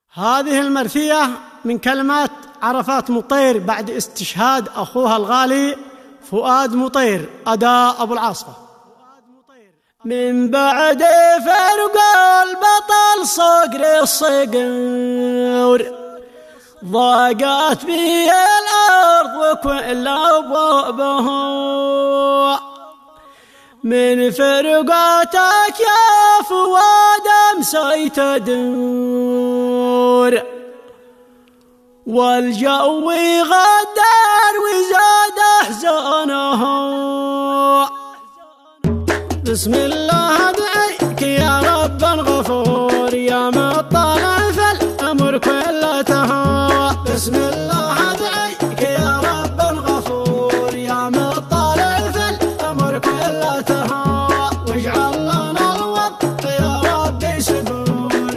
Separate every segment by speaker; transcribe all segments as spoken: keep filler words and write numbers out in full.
Speaker 1: هذه المرثية من كلمات عرفات مطير بعد استشهاد أخوها الغالي فؤاد مطير أداء أبو العاصفة. من بعد فرق البطل صقر الصقور ضاقت بي الأرض وكل أبوابه، من فرقاتك يا فؤاد أمسيت تدور، والجو غدر وزاد أحزانه. بسم الله أدعيك يا رب غفور يا مطلع في الأمر كلتها. بسم الله أدعيك يا رب غفور يا مطلع في الأمر كلتها، واجعل لنا الوقت يا ربي سبور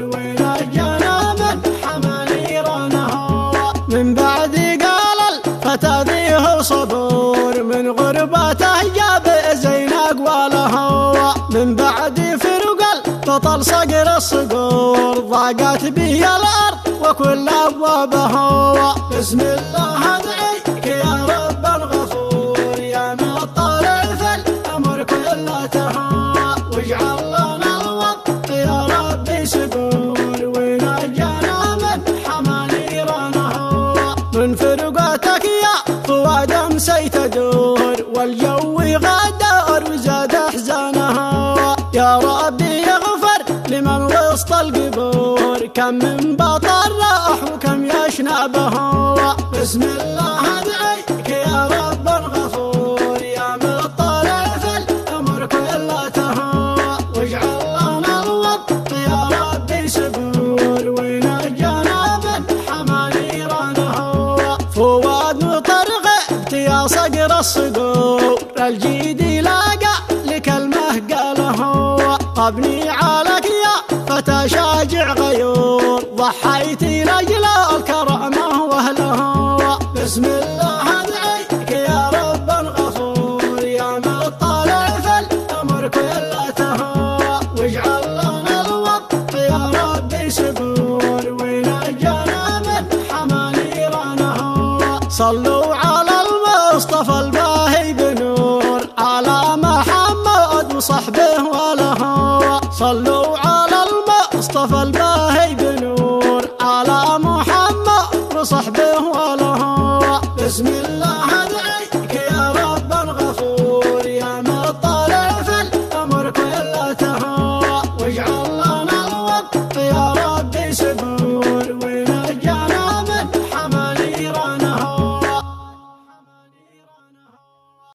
Speaker 1: ونجنا من حمى نيرانها. من بعد قال الفتى ذيه صبور من غربته جاب زين أقوالها، من بعد فرق البطل صقر الصقور ضاقت به الأرض وكل أبوابها. بسم الله أدعيك يا رب الغفور يا مطلع في الأمر كلتها، واجعل لنا الوقت يا ربي سبور ونجنا من حمى نيرانها. من فرقاتك يا فؤاد أمسيت تدور، والجو غدر وزاد أحزانها. يا ربي يغفر لمن وسط القبور، كم من بطل راح وكم يشنبها. بسم الله أدعيك يا رب الغفور يا مطلع في الأمر كلتها، واجعل لنا الوقت يا ربي سبور ونجنا من حمى نيرانها. فؤاد مطر غبت يا صقر الصقور، الجيد لاقى لكلمه قالها. أبني عليك يا فتى شاجع غيور، ضحيت لأجل الكرامة وأهلها. بسم الله أدعيك يا رب الغفور يا مطلع في الأمر كلتها، واجعل لنا الوقت يا ربي سبور ونجنا من حمى نيرانها. صلوا على المصطفى الباهي بنور، على محمد وصحبه ولها. صلوا على المصطفى الباهي بنور، على محمد وصحبه ولها. بسم الله أدعيك يا رب الغفور يا مطلع في الأمر كلتها، واجعل لنا الوقت يا ربي سبور